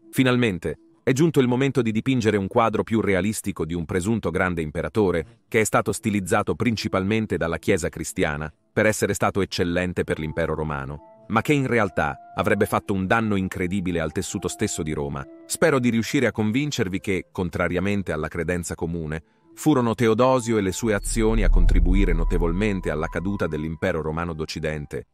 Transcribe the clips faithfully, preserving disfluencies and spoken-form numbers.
Finalmente, è giunto il momento di dipingere un quadro più realistico di un presunto grande imperatore che è stato stilizzato principalmente dalla Chiesa cristiana per essere stato eccellente per l'impero romano, ma che in realtà avrebbe fatto un danno incredibile al tessuto stesso di Roma. Spero di riuscire a convincervi che, contrariamente alla credenza comune, furono Teodosio e le sue azioni a contribuire notevolmente alla caduta dell'impero romano d'Occidente.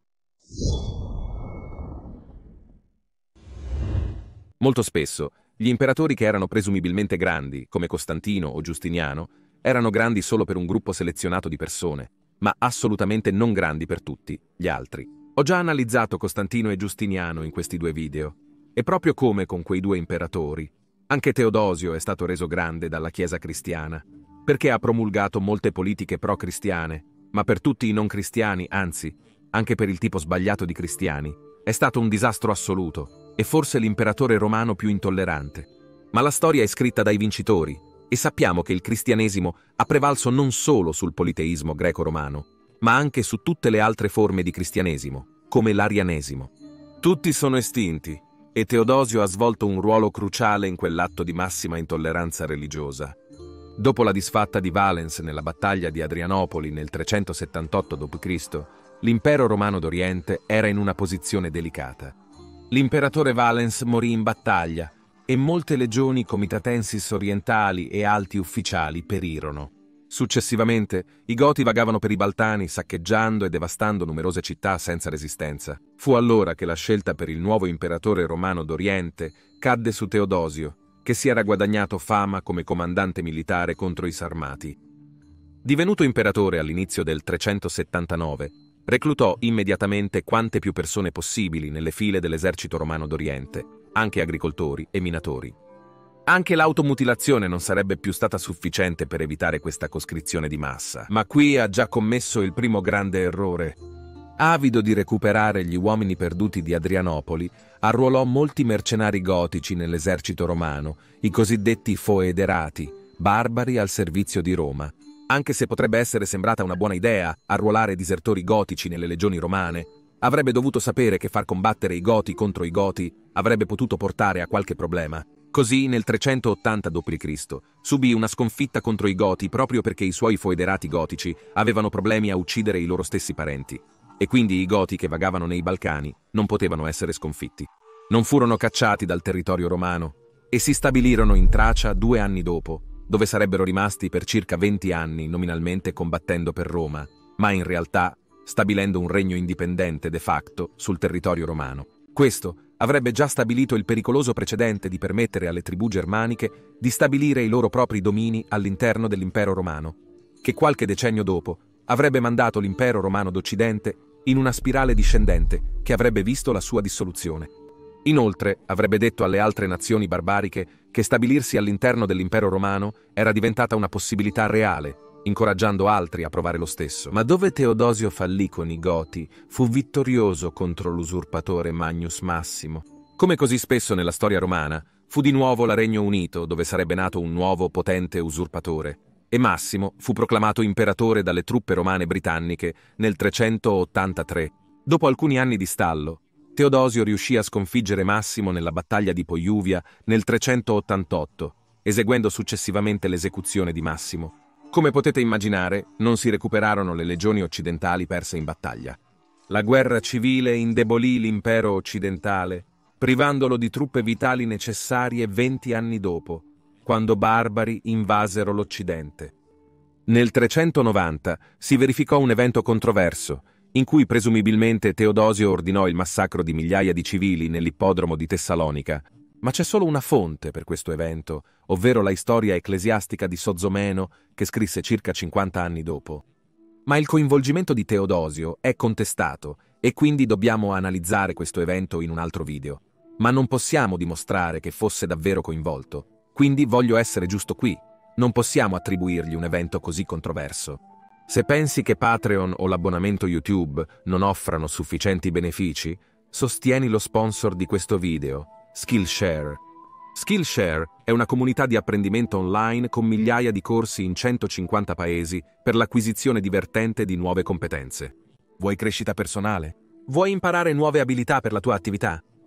Molto spesso, gli imperatori che erano presumibilmente grandi, come Costantino o Giustiniano, erano grandi solo per un gruppo selezionato di persone, ma assolutamente non grandi per tutti gli altri. Ho già analizzato Costantino e Giustiniano in questi due video, e proprio come con quei due imperatori, anche Teodosio è stato reso grande dalla Chiesa cristiana, perché ha promulgato molte politiche pro-cristiane, ma per tutti i non cristiani, anzi, anche per il tipo sbagliato di cristiani, è stato un disastro assoluto, e forse l'imperatore romano più intollerante. Ma la storia è scritta dai vincitori, e sappiamo che il cristianesimo ha prevalso non solo sul politeismo greco-romano, ma anche su tutte le altre forme di cristianesimo, come l'arianesimo. Tutti sono estinti, e Teodosio ha svolto un ruolo cruciale in quell'atto di massima intolleranza religiosa. Dopo la disfatta di Valens nella battaglia di Adrianopoli nel trecentosettantotto dopo Cristo, l'impero romano d'Oriente era in una posizione delicata. L'imperatore Valens morì in battaglia e molte legioni comitatensis orientali e alti ufficiali perirono. Successivamente, i Goti vagavano per i Balcani saccheggiando e devastando numerose città senza resistenza. Fu allora che la scelta per il nuovo imperatore romano d'Oriente cadde su Teodosio, che si era guadagnato fama come comandante militare contro i Sarmati. Divenuto imperatore all'inizio del trecentosettantanove, reclutò immediatamente quante più persone possibili nelle file dell'esercito romano d'Oriente, anche agricoltori e minatori. Anche l'automutilazione non sarebbe più stata sufficiente per evitare questa coscrizione di massa, ma qui ha già commesso il primo grande errore. Avido di recuperare gli uomini perduti di Adrianopoli, arruolò molti mercenari gotici nell'esercito romano, i cosiddetti foederati, barbari al servizio di Roma. Anche se potrebbe essere sembrata una buona idea arruolare disertori gotici nelle legioni romane, avrebbe dovuto sapere che far combattere i Goti contro i Goti avrebbe potuto portare a qualche problema. Così, nel trecentottanta dopo Cristo subì una sconfitta contro i Goti proprio perché i suoi foederati gotici avevano problemi a uccidere i loro stessi parenti, e quindi i Goti che vagavano nei Balcani non potevano essere sconfitti. Non furono cacciati dal territorio romano e si stabilirono in Tracia due anni dopo, dove sarebbero rimasti per circa venti anni nominalmente combattendo per Roma, ma in realtà stabilendo un regno indipendente de facto sul territorio romano. Questo avrebbe già stabilito il pericoloso precedente di permettere alle tribù germaniche di stabilire i loro propri domini all'interno dell'impero romano, che qualche decennio dopo avrebbe mandato l'impero romano d'Occidente in una spirale discendente che avrebbe visto la sua dissoluzione. Inoltre avrebbe detto alle altre nazioni barbariche che stabilirsi all'interno dell'impero romano era diventata una possibilità reale, incoraggiando altri a provare lo stesso. Ma dove Teodosio fallì con i Goti, fu vittorioso contro l'usurpatore Magnus Massimo. Come così spesso nella storia romana, fu di nuovo la Regno Unito dove sarebbe nato un nuovo potente usurpatore, e Massimo fu proclamato imperatore dalle truppe romane britanniche nel trecentottantatré. Dopo alcuni anni di stallo, Teodosio riuscì a sconfiggere Massimo nella battaglia di Poiuvia nel trecentottantotto, eseguendo successivamente l'esecuzione di Massimo. Come potete immaginare, non si recuperarono le legioni occidentali perse in battaglia. La guerra civile indebolì l'impero occidentale, privandolo di truppe vitali necessarie venti anni dopo, quando barbari invasero l'Occidente. Nel trecentonovanta si verificò un evento controverso, in cui presumibilmente Teodosio ordinò il massacro di migliaia di civili nell'ippodromo di Tessalonica, ma c'è solo una fonte per questo evento, ovvero la storia ecclesiastica di Sozzomeno, che scrisse circa cinquanta anni dopo. Ma il coinvolgimento di Teodosio è contestato e quindi dobbiamo analizzare questo evento in un altro video. Ma non possiamo dimostrare che fosse davvero coinvolto, quindi voglio essere giusto qui. Non possiamo attribuirgli un evento così controverso. Se pensi che Patreon o l'abbonamento YouTube non offrano sufficienti benefici, sostieni lo sponsor di questo video, Skillshare. Skillshare è una comunità di apprendimento online con migliaia di corsi in centocinquanta paesi per l'acquisizione divertente di nuove competenze. Vuoi crescita personale? Vuoi imparare nuove abilità per la tua attività?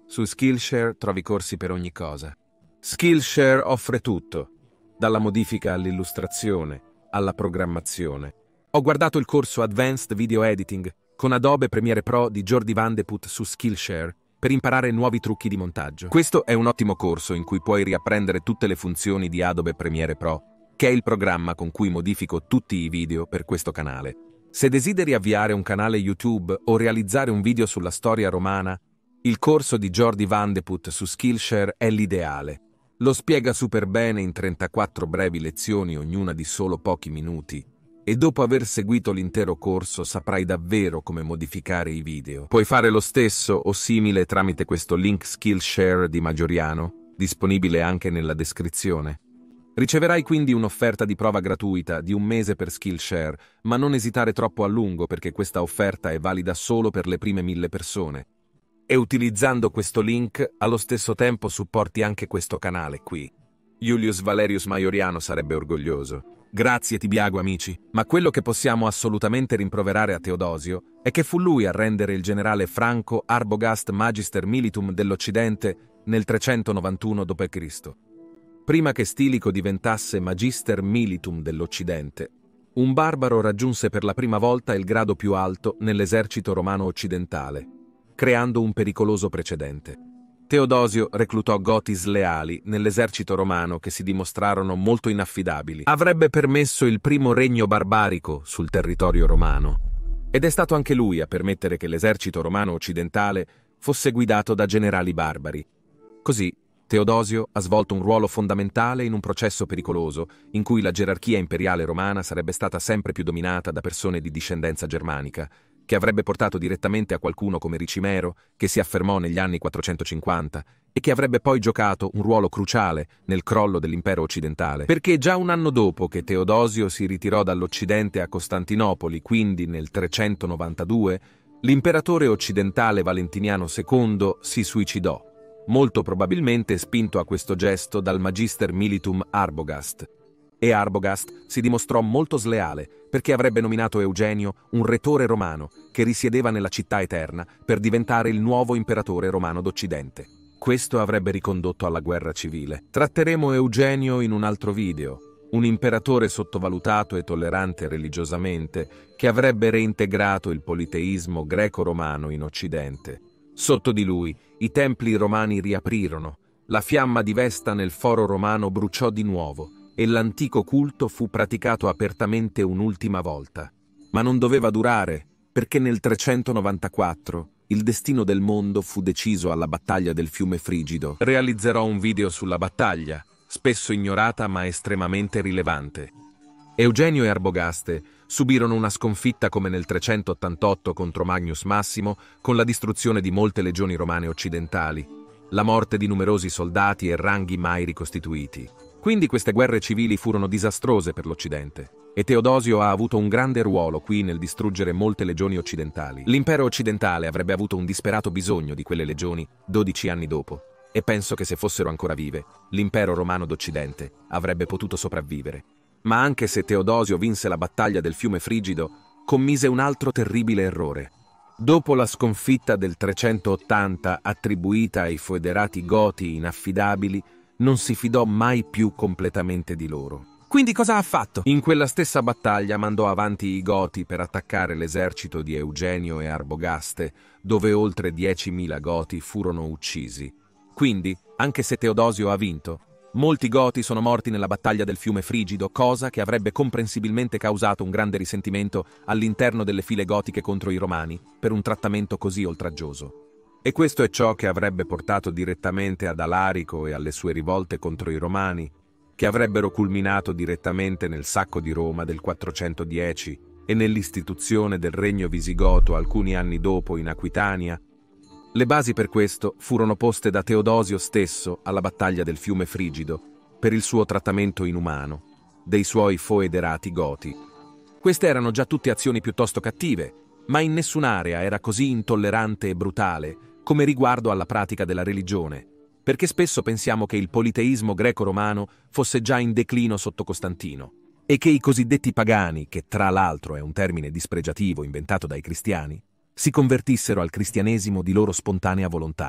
Su Skillshare trovi corsi per ogni cosa. Skillshare offre tutto, dalla modifica all'illustrazione, alla programmazione. Ho guardato il corso Advanced Video Editing con Adobe Premiere Pro di Jordi Van de Put su Skillshare per imparare nuovi trucchi di montaggio. Questo è un ottimo corso in cui puoi riapprendere tutte le funzioni di Adobe Premiere Pro, che è il programma con cui modifico tutti i video per questo canale. Se desideri avviare un canale YouTube o realizzare un video sulla storia romana, il corso di Jordi Van de Put su Skillshare è l'ideale. Lo spiega super bene in trentaquattro brevi lezioni, ognuna di solo pochi minuti, e dopo aver seguito l'intero corso saprai davvero come modificare i video. Puoi fare lo stesso o simile tramite questo link Skillshare di Maggioriano, disponibile anche nella descrizione. Riceverai quindi un'offerta di prova gratuita di un mese per Skillshare, ma non esitare troppo a lungo perché questa offerta è valida solo per le prime mille persone. E utilizzando questo link, allo stesso tempo supporti anche questo canale qui. Julius Valerius Maioriano sarebbe orgoglioso. Grazie Tibiago amici, ma quello che possiamo assolutamente rimproverare a Teodosio è che fu lui a rendere il generale Franco Arbogast Magister Militum dell'Occidente nel trecentonovantuno dopo Cristo Prima che Stilico diventasse Magister Militum dell'Occidente, un barbaro raggiunse per la prima volta il grado più alto nell'esercito romano occidentale, creando un pericoloso precedente. Teodosio reclutò Goti sleali nell'esercito romano che si dimostrarono molto inaffidabili. Avrebbe permesso il primo regno barbarico sul territorio romano. Ed è stato anche lui a permettere che l'esercito romano occidentale fosse guidato da generali barbari. Così, Teodosio ha svolto un ruolo fondamentale in un processo pericoloso in cui la gerarchia imperiale romana sarebbe stata sempre più dominata da persone di discendenza germanica, che avrebbe portato direttamente a qualcuno come Ricimero, che si affermò negli anni quattrocentocinquanta e che avrebbe poi giocato un ruolo cruciale nel crollo dell'impero occidentale. Perché già un anno dopo che Teodosio si ritirò dall'Occidente a Costantinopoli, quindi nel trecentonovantadue, l'imperatore occidentale Valentiniano secondo si suicidò, molto probabilmente spinto a questo gesto dal Magister Militum Arbogast. E Arbogast si dimostrò molto sleale perché avrebbe nominato Eugenio un retore romano che risiedeva nella città eterna per diventare il nuovo imperatore romano d'Occidente. Questo avrebbe ricondotto alla guerra civile. Tratteremo Eugenio in un altro video, un imperatore sottovalutato e tollerante religiosamente che avrebbe reintegrato il politeismo greco-romano in Occidente. Sotto di lui i templi romani riaprirono, la fiamma di Vesta nel foro romano bruciò di nuovo e l'antico culto fu praticato apertamente un'ultima volta. Ma non doveva durare, perché nel trecentonovantaquattro il destino del mondo fu deciso alla battaglia del fiume Frigido. Realizzerò un video sulla battaglia, spesso ignorata ma estremamente rilevante. Eugenio e Arbogaste subirono una sconfitta come nel trecentottantotto contro Magnus Massimo, con la distruzione di molte legioni romane occidentali, la morte di numerosi soldati e ranghi mai ricostituiti. Quindi queste guerre civili furono disastrose per l'Occidente, e Teodosio ha avuto un grande ruolo qui nel distruggere molte legioni occidentali. L'impero occidentale avrebbe avuto un disperato bisogno di quelle legioni dodici anni dopo, e penso che se fossero ancora vive, l'impero romano d'Occidente avrebbe potuto sopravvivere. Ma anche se Teodosio vinse la battaglia del fiume Frigido, commise un altro terribile errore. Dopo la sconfitta del trecentottanta attribuita ai foederati Goti inaffidabili, non si fidò mai più completamente di loro. Quindi cosa ha fatto? In quella stessa battaglia mandò avanti i Goti per attaccare l'esercito di Eugenio e Arbogaste, dove oltre diecimila Goti furono uccisi. Quindi, anche se Teodosio ha vinto, molti Goti sono morti nella battaglia del fiume Frigido, cosa che avrebbe comprensibilmente causato un grande risentimento all'interno delle file gotiche contro i Romani per un trattamento così oltraggioso. E questo è ciò che avrebbe portato direttamente ad Alarico e alle sue rivolte contro i Romani, che avrebbero culminato direttamente nel sacco di Roma del quattrocentodieci e nell'istituzione del regno visigoto alcuni anni dopo in Aquitania. Le basi per questo furono poste da Teodosio stesso alla battaglia del fiume Frigido per il suo trattamento inumano dei suoi foederati Goti. Queste erano già tutte azioni piuttosto cattive, ma in nessun'area era così intollerante e brutale come riguardo alla pratica della religione, perché spesso pensiamo che il politeismo greco-romano fosse già in declino sotto Costantino e che i cosiddetti pagani, che tra l'altro è un termine dispregiativo inventato dai cristiani, si convertissero al cristianesimo di loro spontanea volontà.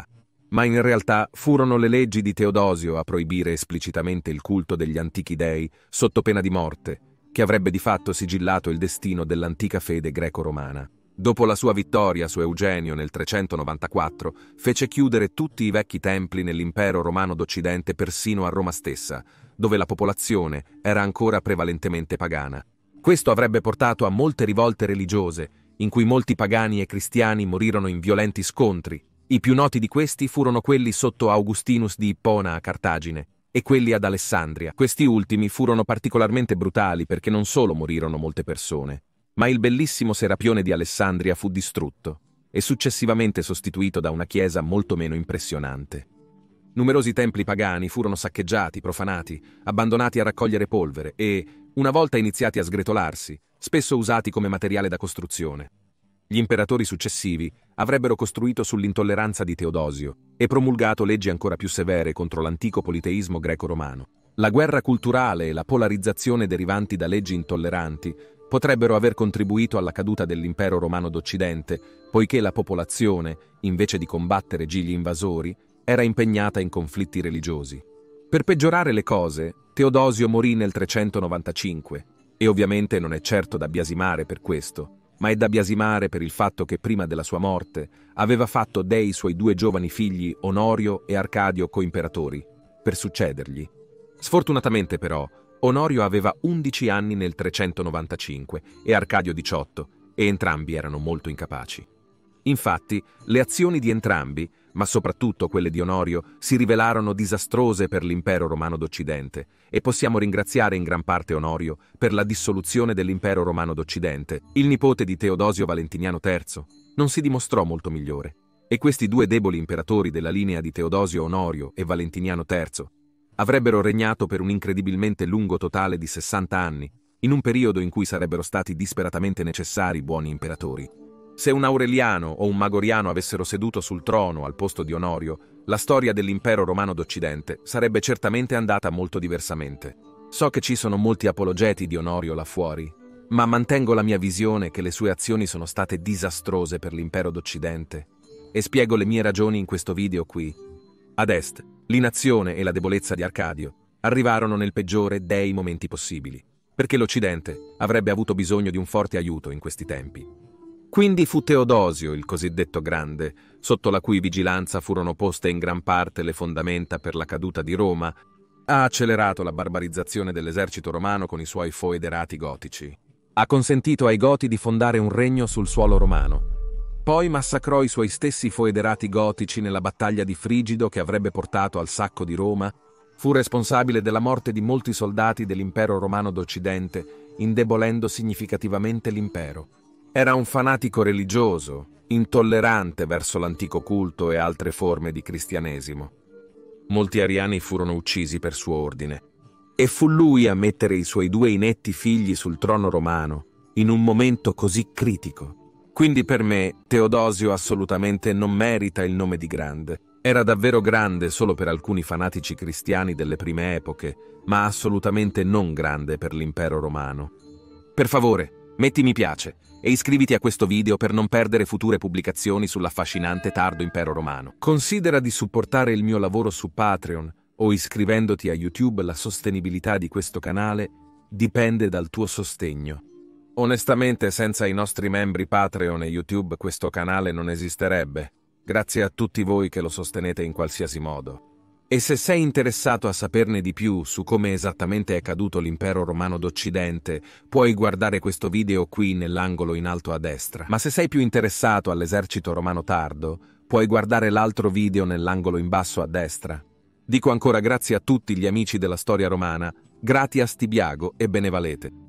Ma in realtà furono le leggi di Teodosio a proibire esplicitamente il culto degli antichi dei sotto pena di morte, che avrebbe di fatto sigillato il destino dell'antica fede greco-romana. Dopo la sua vittoria su Eugenio nel trecentonovantaquattro, fece chiudere tutti i vecchi templi nell'impero romano d'Occidente persino a Roma stessa, dove la popolazione era ancora prevalentemente pagana. Questo avrebbe portato a molte rivolte religiose, in cui molti pagani e cristiani morirono in violenti scontri. I più noti di questi furono quelli sotto Augustinus di Ippona a Cartagine e quelli ad Alessandria. Questi ultimi furono particolarmente brutali perché non solo morirono molte persone, ma il bellissimo Serapione di Alessandria fu distrutto e successivamente sostituito da una chiesa molto meno impressionante. Numerosi templi pagani furono saccheggiati, profanati, abbandonati a raccogliere polvere e, una volta iniziati a sgretolarsi, spesso usati come materiale da costruzione. Gli imperatori successivi avrebbero costruito sull'intolleranza di Teodosio e promulgato leggi ancora più severe contro l'antico politeismo greco-romano. La guerra culturale e la polarizzazione derivanti da leggi intolleranti potrebbero aver contribuito alla caduta dell'impero romano d'Occidente, poiché la popolazione, invece di combattere gli invasori, era impegnata in conflitti religiosi. Per peggiorare le cose, Teodosio morì nel trecentonovantacinque, e ovviamente non è certo da biasimare per questo, ma è da biasimare per il fatto che prima della sua morte aveva fatto dei suoi due giovani figli Onorio e Arcadio coimperatori, per succedergli. Sfortunatamente però, Onorio aveva undici anni nel trecentonovantacinque e Arcadio diciotto, e entrambi erano molto incapaci. Infatti, le azioni di entrambi, ma soprattutto quelle di Onorio, si rivelarono disastrose per l'impero romano d'Occidente, e possiamo ringraziare in gran parte Onorio per la dissoluzione dell'impero romano d'Occidente. Il nipote di Teodosio Valentiniano terzo non si dimostrò molto migliore, e questi due deboli imperatori della linea di Teodosio Onorio e Valentiniano terzo avrebbero regnato per un incredibilmente lungo totale di sessanta anni, in un periodo in cui sarebbero stati disperatamente necessari buoni imperatori. Se un Aureliano o un Magoriano avessero seduto sul trono al posto di Onorio, la storia dell'impero romano d'Occidente sarebbe certamente andata molto diversamente. So che ci sono molti apologeti di Onorio là fuori, ma mantengo la mia visione che le sue azioni sono state disastrose per l'impero d'Occidente, e spiego le mie ragioni in questo video qui. Ad est, l'inazione e la debolezza di Arcadio arrivarono nel peggiore dei momenti possibili, perché l'Occidente avrebbe avuto bisogno di un forte aiuto in questi tempi. Quindi fu Teodosio, il cosiddetto Grande, sotto la cui vigilanza furono poste in gran parte le fondamenta per la caduta di Roma, ha accelerato la barbarizzazione dell'esercito romano con i suoi foederati gotici. Ha consentito ai Goti di fondare un regno sul suolo romano. Poi massacrò i suoi stessi foederati gotici nella battaglia di Frigido che avrebbe portato al sacco di Roma. Fu responsabile della morte di molti soldati dell'impero romano d'Occidente, indebolendo significativamente l'impero. Era un fanatico religioso, intollerante verso l'antico culto e altre forme di cristianesimo. Molti ariani furono uccisi per suo ordine, e fu lui a mettere i suoi due inetti figli sul trono romano, in un momento così critico. Quindi per me, Teodosio assolutamente non merita il nome di Grande. Era davvero grande solo per alcuni fanatici cristiani delle prime epoche, ma assolutamente non grande per l'impero romano. Per favore, metti mi piace e iscriviti a questo video per non perdere future pubblicazioni sull'affascinante tardo impero romano. Considera di supportare il mio lavoro su Patreon o iscrivendoti a YouTube. La sostenibilità di questo canale dipende dal tuo sostegno. Onestamente, senza i nostri membri Patreon e YouTube questo canale non esisterebbe. Grazie a tutti voi che lo sostenete in qualsiasi modo. E se sei interessato a saperne di più su come esattamente è caduto l'impero romano d'Occidente, puoi guardare questo video qui nell'angolo in alto a destra. Ma se sei più interessato all'esercito romano tardo, puoi guardare l'altro video nell'angolo in basso a destra. Dico ancora grazie a tutti gli amici della storia romana, gratias Tibiago e benevalete.